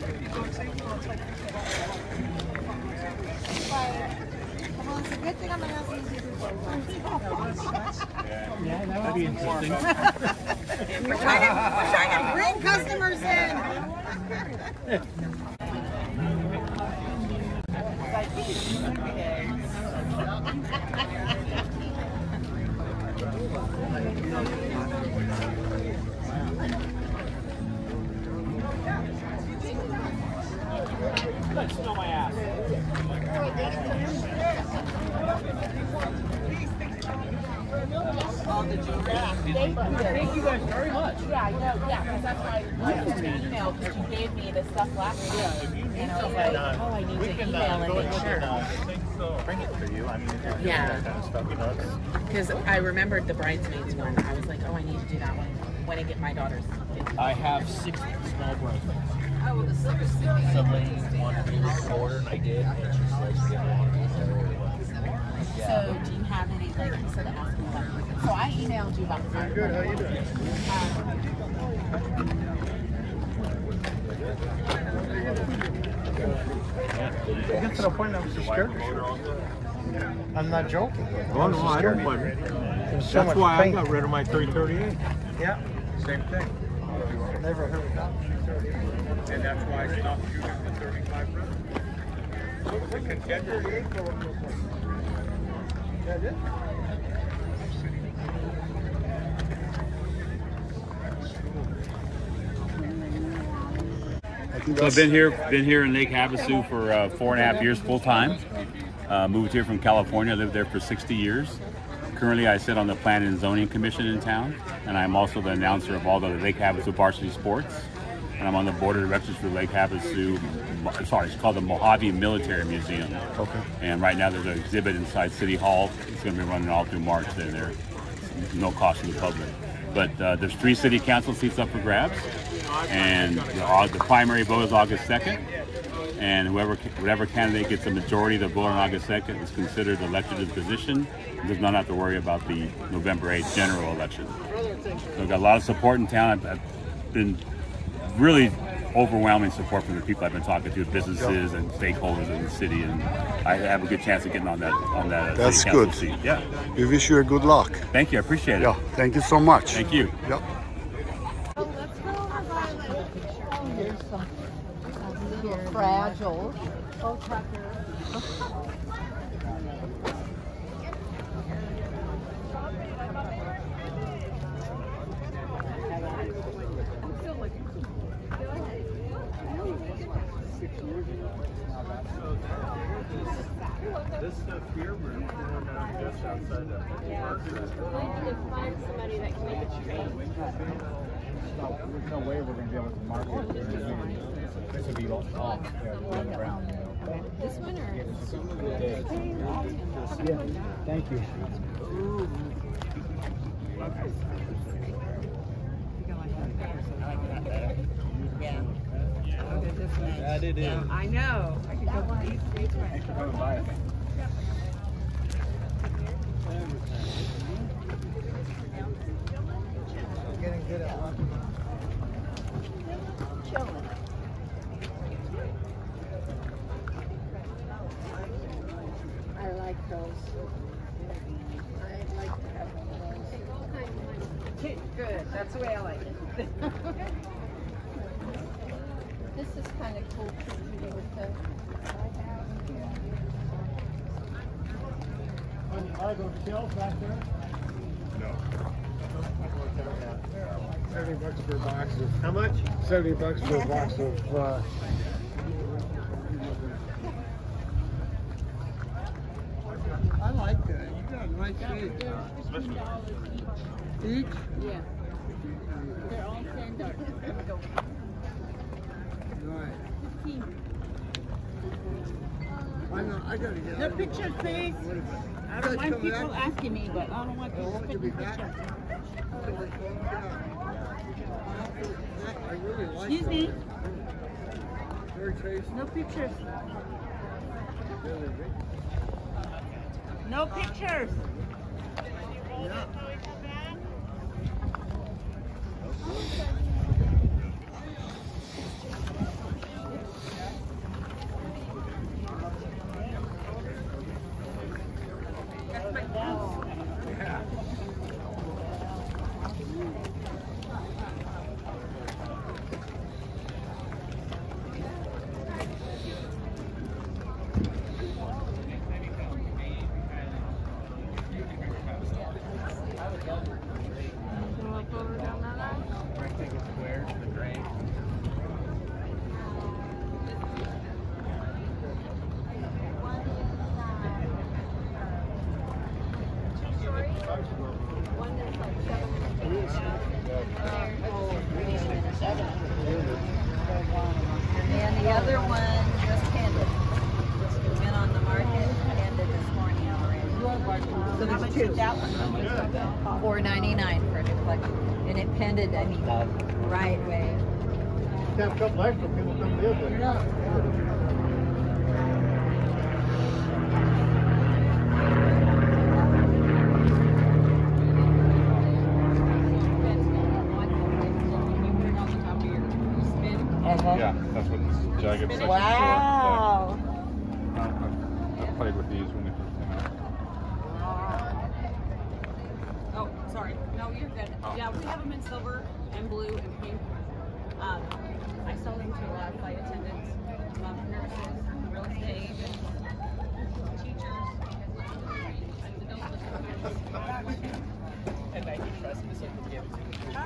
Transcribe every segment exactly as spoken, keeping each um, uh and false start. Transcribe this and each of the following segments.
Well, it's a good thing I'm not asking you to do Yeah, that would be interesting. We're trying to, we're trying to bring customers in. Let's smell my ass. All the jewelry. Thank you. Thank you guys very much. Yeah, I know. Yeah, because that's why I sent an email because you gave me the stuff last week. Yeah, if you need and I was something, like, oh, I need we to can email uh, and go make ahead sure. and uh, bring it for you. I mean, if you're doing Yeah. that kind of stuff, you know, it's... Because I remembered the bridesmaids one. I was like, oh, I need to do that one when I get my daughter's. I have six small bridesmaids. Oh, well, the silver Some lady wanted me to order, and I did, and she said she didn't want me to order. So, do you have any, like, instead of asking about So, I emailed you about the I'm good. How you doing? I get to the point I was just scared. I'm not joking. Oh no, I don't blame you. So That's much why pain. I got rid of my three thirty-eight. Yeah, same thing. Never heard of that. And that's why I stopped shooting the thirty-five rounds. The contender. That it? So I've been here, been here in Lake Havasu for uh, four and a half years full time. Uh, moved here from California, lived there for sixty years. Currently, I sit on the Planning and Zoning Commission in town, and I'm also the announcer of all the Lake Havasu varsity sports. And I'm on the board of directors for Lake Havasu. Sorry, it's called the Mojave Military Museum. Okay. And right now, there's an exhibit inside City Hall. It's going to be running all through March. There, there, no cost to the public. But uh, there's three city council seats up for grabs, and the, the primary vote is August second. And whoever, whatever candidate gets a majority of the vote on August second is considered elected to the position and does not have to worry about the November eighth general election. So we've got a lot of support in town. I've, I've been really overwhelming support from the people I've been talking to, businesses and stakeholders in the city, and I have a good chance of getting on that on that. Uh, That's city council good. seat. Yeah. We wish you a good luck. Thank you. I appreciate it. Yeah. Thank you so much. Thank you. Yeah. Oh, let's go over Violet. Oh, here's some a little fragile. Oh, Tucker. This stuff here, we're doing uh, just outside the Yeah, we need to find somebody that can make it straight. There's no way we're going to be able to market it. This would be all off there, the other ground. This one or? Yeah, thank you. Yeah. That it is. I know. I could go by these streets right Thanks for coming by. Getting good at one. Chilling. I like those. I'd like to have one of those. Good. That's the way I like it. This is kind of cool too, with the. Are those shells back there? Thirty bucks for a box of. How much? Seventy bucks for a box of. Uh, I like that. You got a nice shape. Each? Yeah. They're all standard. Right. fifteen. I know. I gotta get. No pictures, please. I don't mind people asking me, but I don't want people to take pictures. I really like Excuse me. Very tasty. No pictures. No pictures. Yeah. So there's two. That one. four ninety-nine for a new collection. And it pended, I mean, right way. Have a couple extra people come live there. Yeah, that's what this jagged section Wow. is for. I, I, I played with these when they first came out. Oh, sorry. No, you're good. Yeah, we have them in silver and blue and pink. Um, I sell them to a lot of flight attendants, um, nurses, real estate agents, teachers. And I can trust me, so I can give it to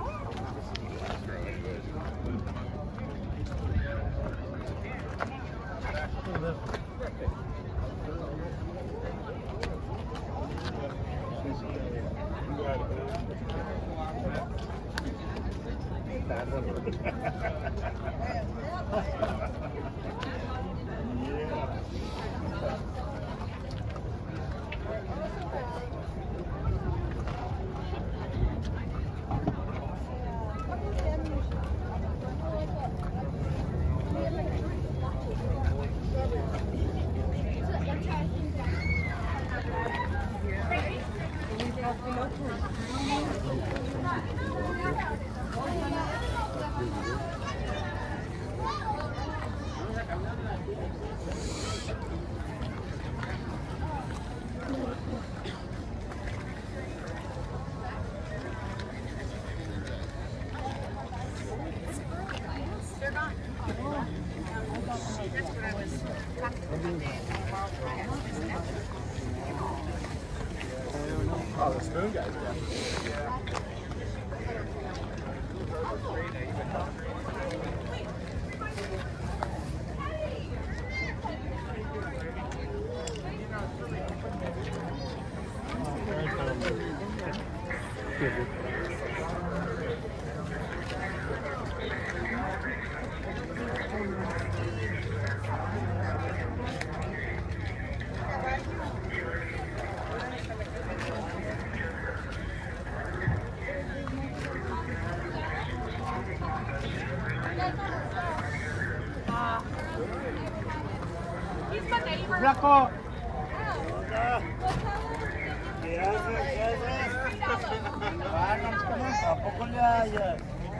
Oh, the spoon guys, Flaco. ¿A poco le hayas?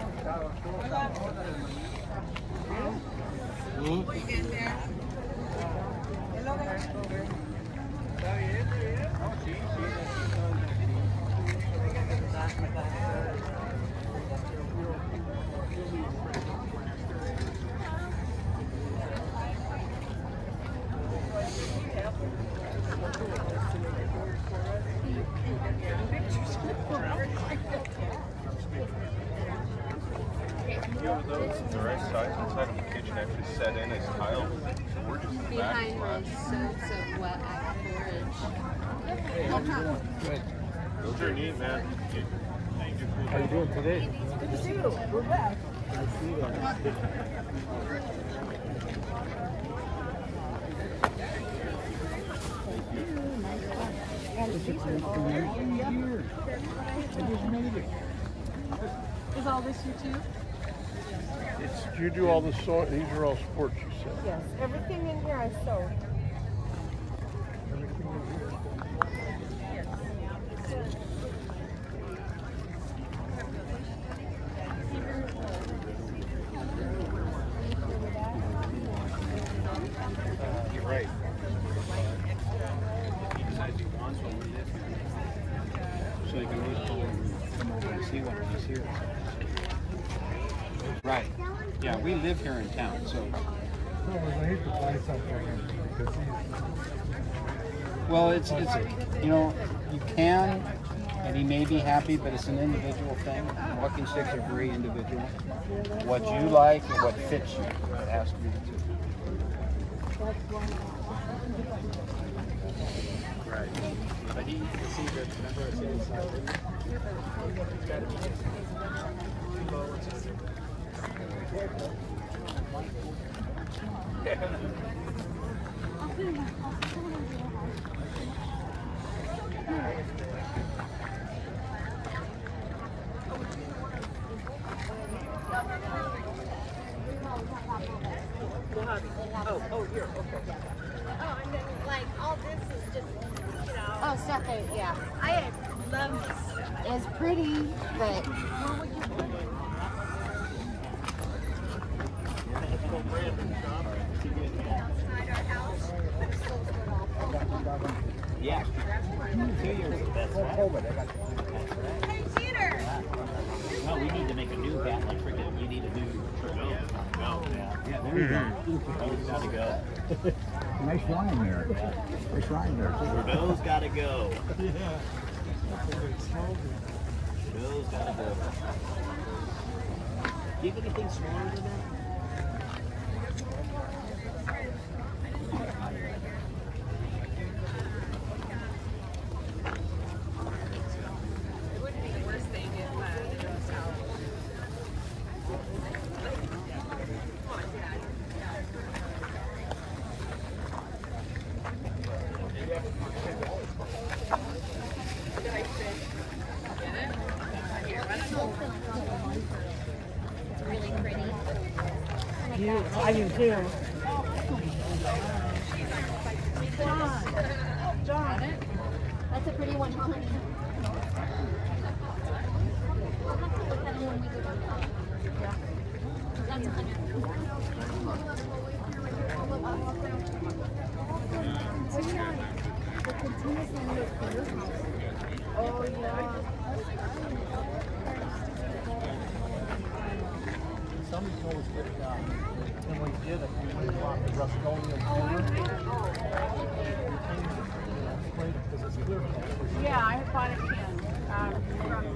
Those, the right size inside of the kitchen actually set in as tile. We're just Behind my soaps of wet forage. Those are neat, man. How you doing today? Good to see you. We're back. Is all this you too? It's, you do all the sort. These are all sports you sell. Yes, everything in here I sewed. Everything in here. You're right. So you can always call them and come over and see one when he's here. Right. Yeah, we live here in town, so. No, but I hate to buy something because he's. Well, it's, it's, you know, you can, and he may be happy, but it's an individual thing. Walking sticks are very individual. What you like and what fits you, it has to be the two. Right. But he, see the, remember I said inside, it's got to be too low. Oh, oh, here, okay. Oh, and then like all this is just, you know. Oh, stuff that, yeah. I love this. It's pretty, but. Yeah. Two years of best, right? Hey, Peter! No, we need to make a new hat, like freaking, you need a new Trudeau. Oh, yeah. Yeah, there you go. Trudeau's gotta go. Nice wine there. Nice wine there. Trudeau's gotta go. Yeah. Trudeau's gotta go. Do you have anything smaller than that? It wouldn't be the worst thing if uh, it was out. It's really pretty. You, I do too. John. John. That's a pretty one, honey. We'll have to look at it when we go down. Yeah. That's a hundred. The continuous one is for your house. Oh, yeah. Somebody told us that, uh, when we did it, we went off the Rust-Oleum corner. Because it's clear. Yeah, I bought a can um, from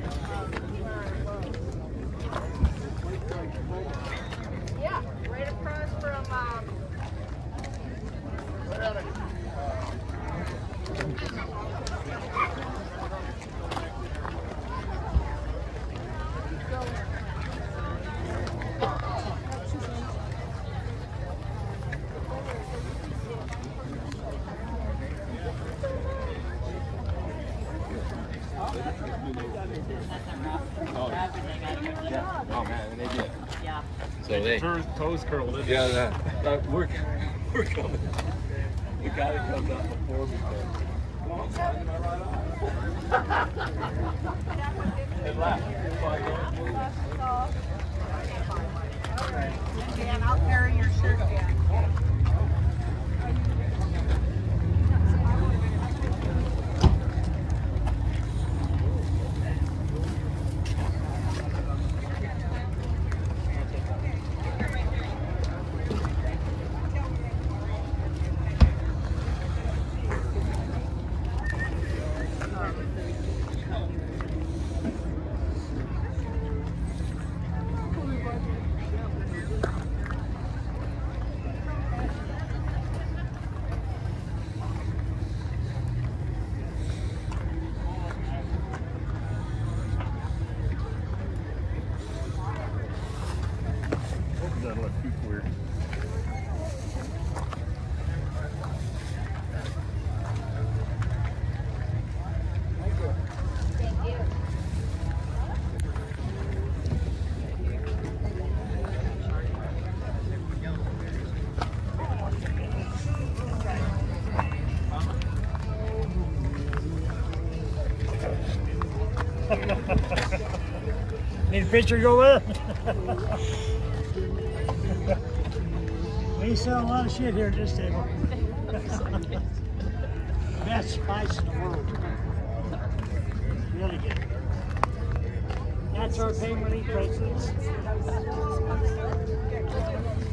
uh, yeah, right across from um, Oh man, they did. Yeah. So they Toes, toes curled in. yeah, that, that we're we're coming. We gotta come up before we go. And laugh. Dan, I'll carry your shirt, Dan. That look too weird. Thank you. Need a picture to go with it? We sell a lot of shit here at this table. Best spice in the world. Really good. That's our payment presidents.